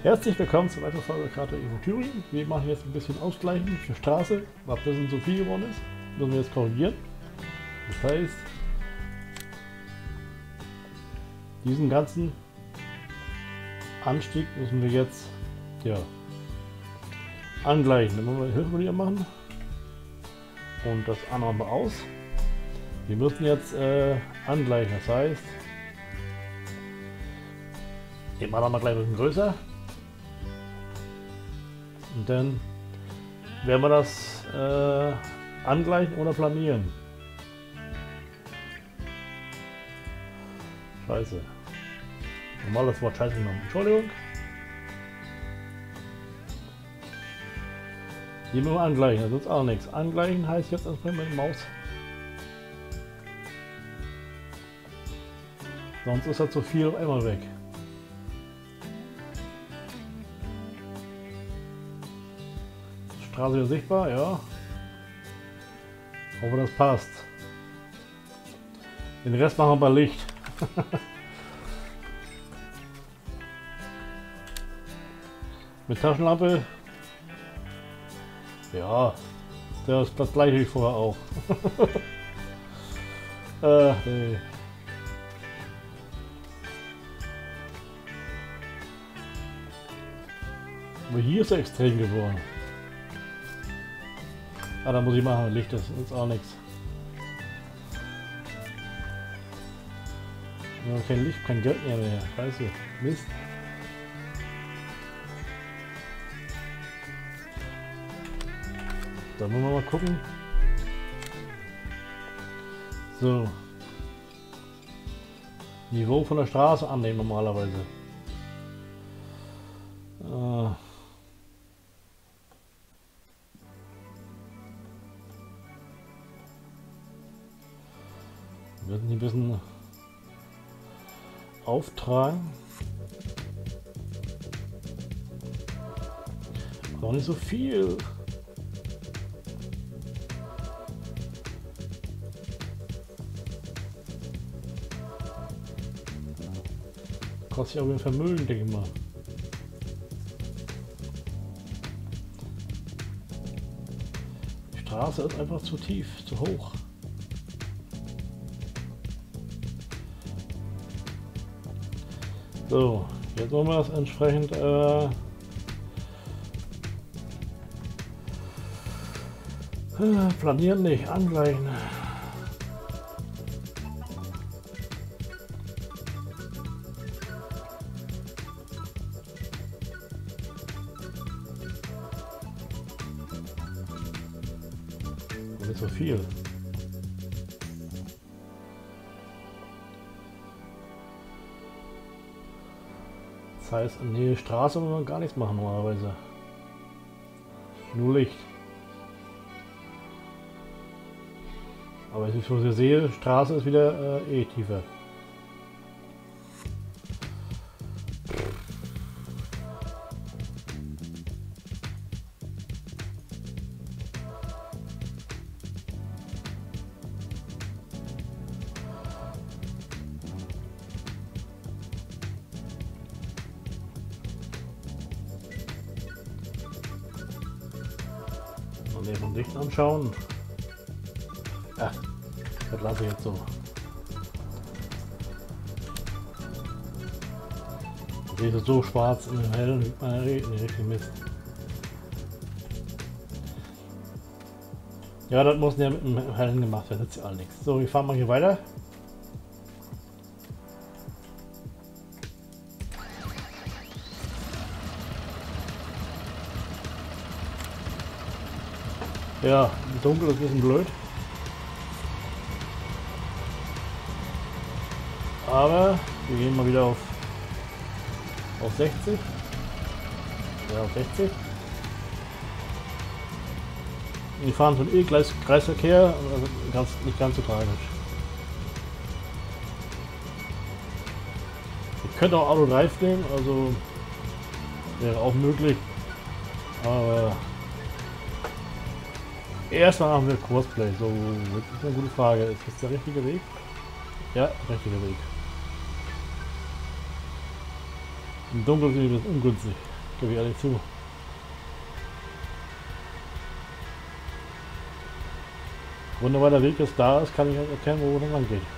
Herzlich willkommen zur weiteren Folge Karte Evo Thüringen. Wir machen jetzt ein bisschen Ausgleichen für Straße, was ein bisschen zu viel geworden ist. Müssen wir jetzt korrigieren. Das heißt, diesen ganzen Anstieg müssen wir jetzt angleichen. Dann wollen wir Hilfe machen und das andere mal aus. Wir müssen jetzt angleichen. Das heißt, ich mache mal gleich ein bisschen größer. Und dann werden wir das angleichen oder planieren. Scheiße. Normal das Wort Scheiße genommen. Entschuldigung. Hier müssen wir angleichen, das nutzt auch nichts. Angleichen heißt jetzt erstmal mit der Maus. Sonst ist das zu viel auf einmal weg. Straße wieder sichtbar, ja. Hoffe, das passt. Den Rest machen wir bei Licht. Mit Taschenlampe. Ja, das ist das gleiche wie vorher auch. Nee. Aber hier ist er extrem geworden. Ah, da muss ich machen, Licht ist auch nichts. Wir haben kein Licht, kein Geld mehr. Scheiße, Mist. Da müssen wir mal gucken. So. Niveau von der Straße annehmen normalerweise. Wir müssen hier ein bisschen auftragen. Aber auch nicht so viel. Kostet ja auch wieder Vermögen, denke ich mal. Die Straße ist einfach zu tief, zu hoch. So, jetzt wollen wir das entsprechend planieren, nicht angleichen. Nicht so viel. Das heißt, in der Straße muss man gar nichts machen normalerweise. Nur Licht. Aber wie ich schon sehe, Straße ist wieder tiefer. Ne, vom Licht anschauen. Ja, das lasse ich jetzt so. Ich sehe das so schwarz in dem hellen, richtig Mist. Ja, das muss ja mit dem hellen gemacht werden, das ist ja all nichts. So, wir fahren mal hier weiter. Ja, dunkel ist ein bisschen blöd. Aber wir gehen mal wieder auf 60. Ja, auf 60. Wir fahren zum Kreisverkehr, also nicht ganz so tragisch. Ich könnte auch Auto 3 nehmen, also wäre auch möglich. Aber erstmal machen wir Kursplay. So, das ist eine gute Frage. Ist das der richtige Weg? Ja, richtiger Weg. Im Dunkeln ist es ungünstig. Gebe ich ehrlich zu. Wunderbar, der Weg ist da ist, kann ich erkennen, wo es lang geht.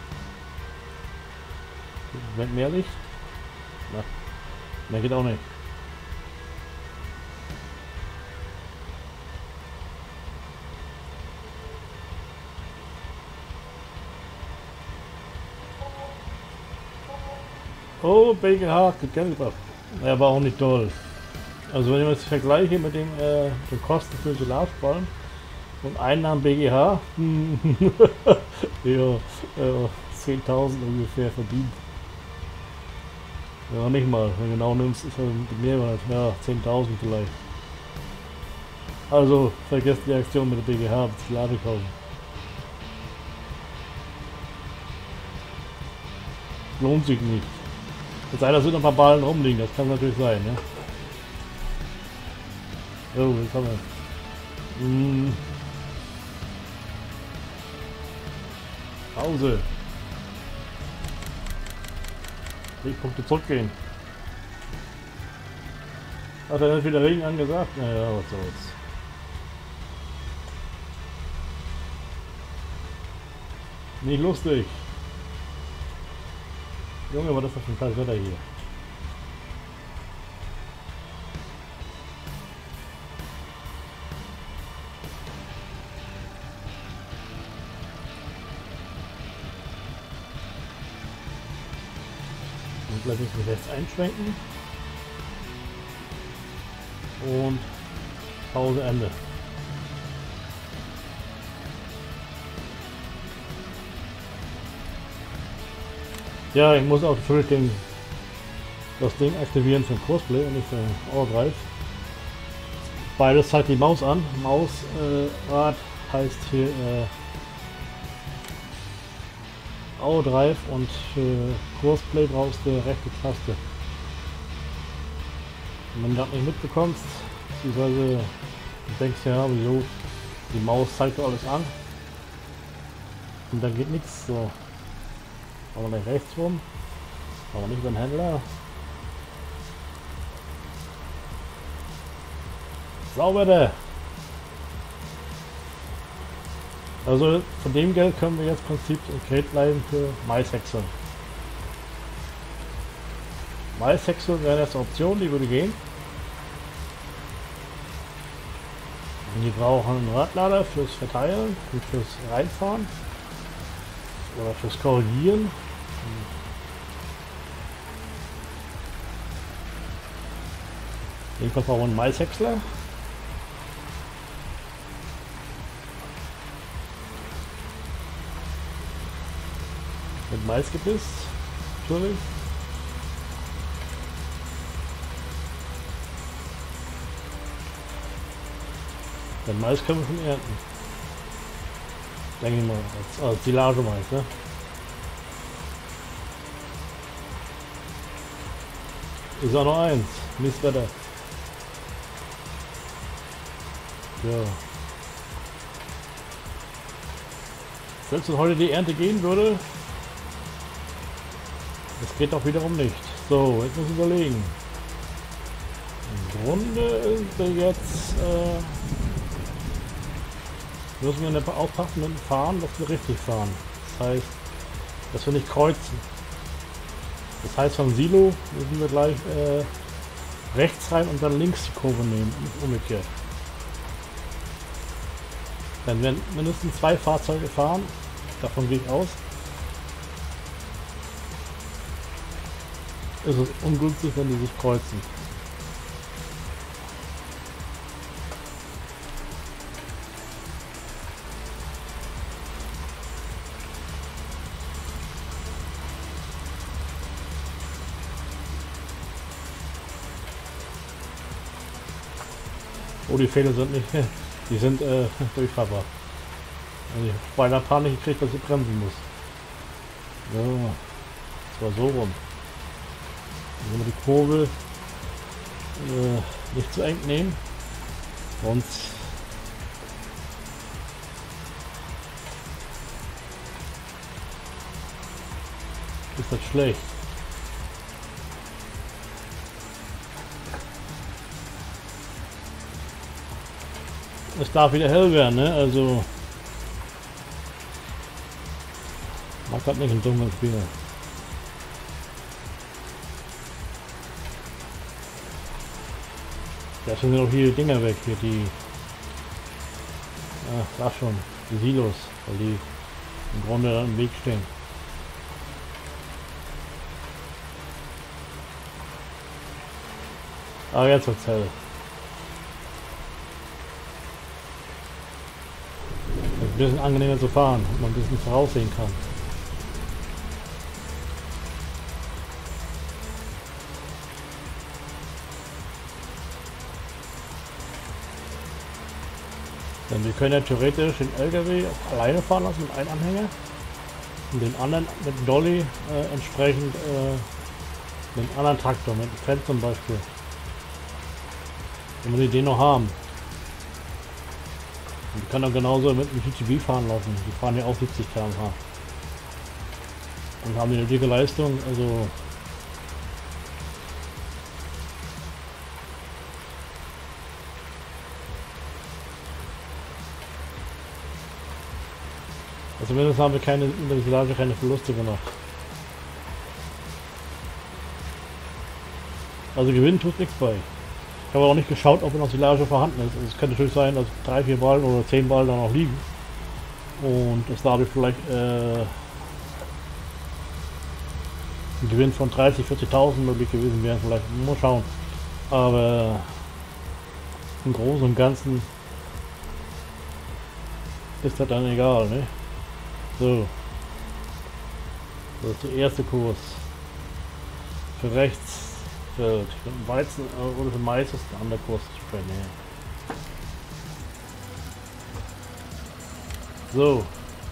Wenn mehr Licht? Na, mehr geht auch nicht. Oh, BGH, gut Geld gebracht. Er war auch nicht toll. Also wenn ich das vergleiche mit den Kosten für Solarsparen und Einnahmen BGH, ja, 10.000 ungefähr verdient. Ja, nicht mal. Wenn du genau nimmst, ist er mehr als ja, 10.000 vielleicht. Also vergesst die Aktion mit der BGH, Solar kaufen. Lohnt sich nicht. Jetzt einer sind noch ein paar Ballen rumliegen, das kann natürlich sein, ja. Oh, jetzt haben wir. Pause. 3 Punkte zurückgehen. Hat er nicht wieder Regen angesagt? Naja, was soll's. Nicht lustig. Junge, was ist das für ein scheiß Wetter hier? Und gleich müssen wir rechts einschwenken. Und Pause Ende. Ja, ich muss auch natürlich das Ding aktivieren für Cosplay und nicht für Overdrive. Beides zeigt die Maus an. Mausrad heißt hier Overdrive und für Cosplay brauchst du rechte Taste. Und wenn du das nicht mitbekommst, beziehungsweise du denkst ja, wieso, die Maus zeigt alles an und dann geht nichts. So. Aber nicht rechts rum, aber nicht beim Händler. Sauber da! Also von dem Geld können wir jetzt im Prinzip ein Geld leihen für Mais wechseln. Mais wechseln wäre jetzt eine Option, die würde gehen. Und die brauchen einen Radlader fürs Verteilen und fürs Reinfahren. Oder fürs Korrigieren. Jedenfalls brauchen wir einen Maishäcksler. Mit Maisgebiss. Natürlich. Den Mais können wir schon ernten. Denke ich mal, als Silage-Mais, ne? Ist auch noch eins. Mistwetter. Ja. Selbst wenn heute die Ernte gehen würde, das geht doch wiederum nicht. So, jetzt muss ich überlegen. Im Grunde ist wir jetzt müssen wir aufpassen mit dem Fahren, dass wir richtig fahren. Das heißt, dass wir nicht kreuzen. Das heißt, vom Silo müssen wir gleich rechts rein und dann links die Kurve nehmen, nicht umgekehrt. Dann werden mindestens 2 Fahrzeuge fahren, davon gehe ich aus. Ist es ungünstig, wenn die sich kreuzen. Oh, die Fehler sind nicht, die sind durchfahrbar. Also ich habe beinahe Panik gekriegt, dass ich bremsen muss. Ja, das war so rum. Wenn wir die Kurve nicht zu eng nehmen, sonst ist das schlecht. es darf wieder hell werden, ne? Also man kann nicht ein dummes Spiel. Ja, sind auch hier die Dinger weg, hier die. Ach, da schon, die Silos, weil die im Grunde im Weg stehen. Ah, jetzt wird's hell. Das ist ein bisschen angenehmer zu fahren, wenn man ein bisschen voraussehen kann. Denn wir können ja theoretisch den LKW auch alleine fahren lassen mit einem Anhänger und den anderen mit dem Dolly entsprechend mit einem anderen Traktor, mit dem Trend zum Beispiel. Wenn wir den noch haben. Und die kann dann genauso mit dem GTB fahren lassen. Die fahren ja auch 70 km/h. Und haben die eine dicke Leistung, also zumindest haben wir keine in der Silage keine Verluste gemacht. Also gewinnen tut nichts bei. Ich habe auch nicht geschaut, ob noch Silage vorhanden ist. Also es kann natürlich sein, dass 3, 4 Ballen oder 10 Ballen da noch liegen. Und es dadurch vielleicht ein Gewinn von 30.000, 40.000 möglich gewesen wäre. Vielleicht mal schauen. Aber im Großen und Ganzen ist das dann egal, ne? So. Das ist der erste Kurs. Für rechts. Für Weizen oder für Mais ist ein anderer Kurs zu sprechen. Ja. So.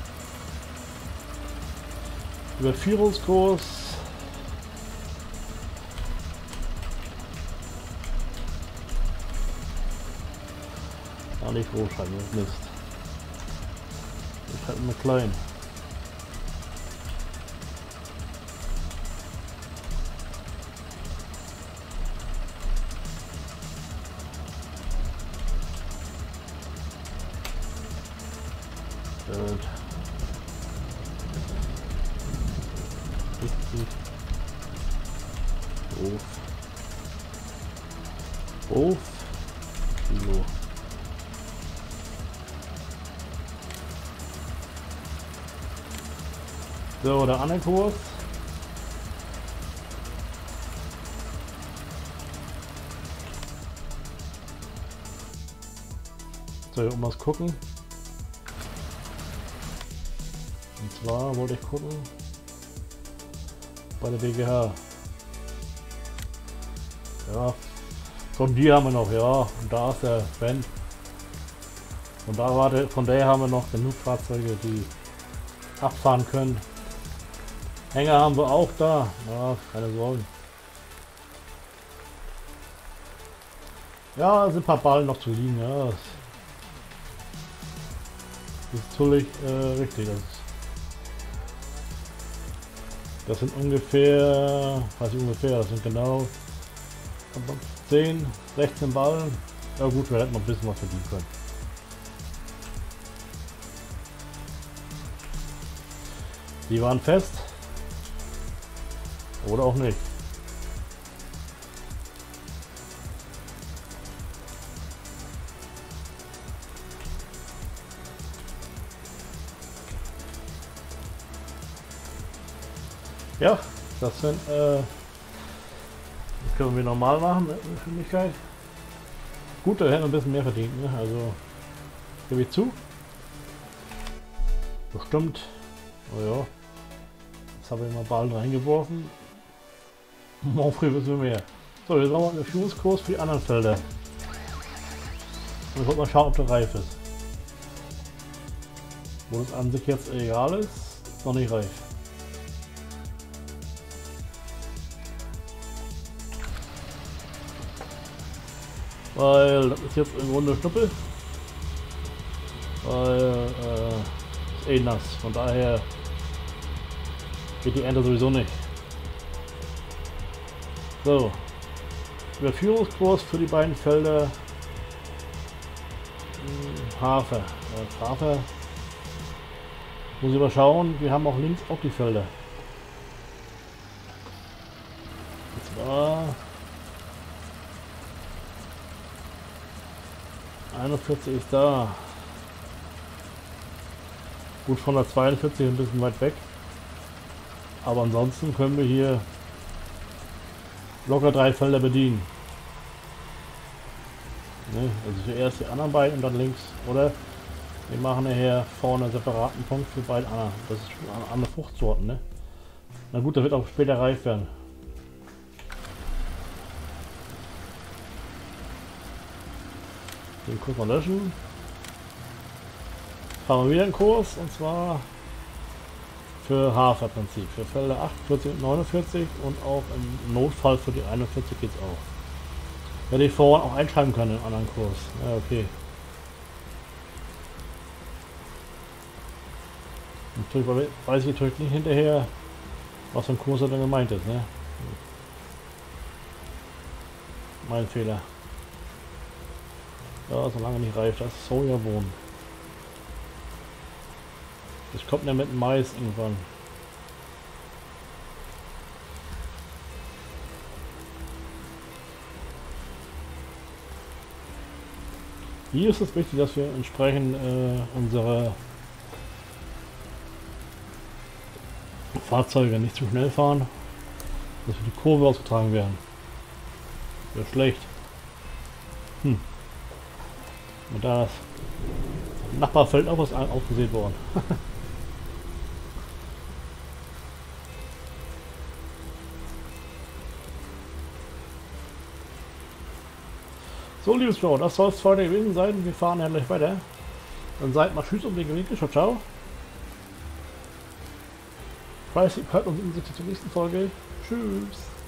Überführungskurs. Ah, nicht groß schreiben, das ist Mist. Ich schreibe mal klein. Auf Kilo. So, der andere Kurs. So, hier was gucken. Und zwar wollte ich gucken bei der BGH. Ja, von die haben wir noch, ja, und da ist der Fan. Und da von der haben wir noch genug Fahrzeuge, die abfahren können. Hänger haben wir auch da, ja, keine Sorgen. Ja, sind ein paar Ballen noch zu liegen, ja. Das ist natürlich richtig. Das sind ungefähr, weiß ich ungefähr, das sind genau 10, 16 Ballen. Ja gut, wir hätten noch ein bisschen was verdienen können. Die waren fest. Oder auch nicht. Ja, das sind das können wir normal machen mit der Geschwindigkeit. Gut, da hätten wir ein bisschen mehr verdient, ne? Also gebe ich zu. Bestimmt. Oh ja. Jetzt habe ich mal Ballen reingeworfen. Morgen früh wissen wir mehr. So, jetzt haben wir einen Führungskurs für die anderen Felder. Und ich wollte mal schauen, ob der reif ist. Wo das an sich jetzt egal ist, ist noch nicht reif. Weil das ist jetzt im Grunde Schnuppel. Weil ist eh nass. Von daher geht die Ernte sowieso nicht. So. Überführungskurs für die beiden Felder Hafer. Hafer muss ich mal schauen. Wir haben auch links auch die Felder. Und zwar 41 ist da. Gut, von der 42 ein bisschen weit weg. Aber ansonsten können wir hier locker 3 Felder bedienen. Ne? Also zuerst die anderen beiden und dann links. Oder wir machen nachher vorne einen separaten Punkt für beide anderen. Das ist schon eine andere Fruchtsorten. Ne? Na gut, da wird auch später reif werden. Den Kurs mal löschen. Fahren wir wieder einen Kurs und zwar für Haferprinzip. Für Felder 48 und 49 und auch im Notfall für die 41 geht es auch. Hätte ich vorhin auch einschreiben können im anderen Kurs. Ja, okay. Natürlich weiß ich natürlich nicht hinterher, was für ein Kurs da dann gemeint ist. Ne? Mein Fehler. Ja, solange nicht reif, das ist Sojabohnen. Das kommt ja mit Mais irgendwann. Hier ist es wichtig, dass wir entsprechend unsere Fahrzeuge nicht zu schnell fahren, dass wir die Kurve ausgetragen werden. Wäre schlecht. Und da ist im Nachbarfeld auch was aufgesät worden. So, liebes Frau, das soll es heute gewesen sein. Wir fahren ja gleich weiter. Dann seid mal tschüss und den Gewinkel. Ciao, ciao. Hört uns in der nächsten Folge. Tschüss.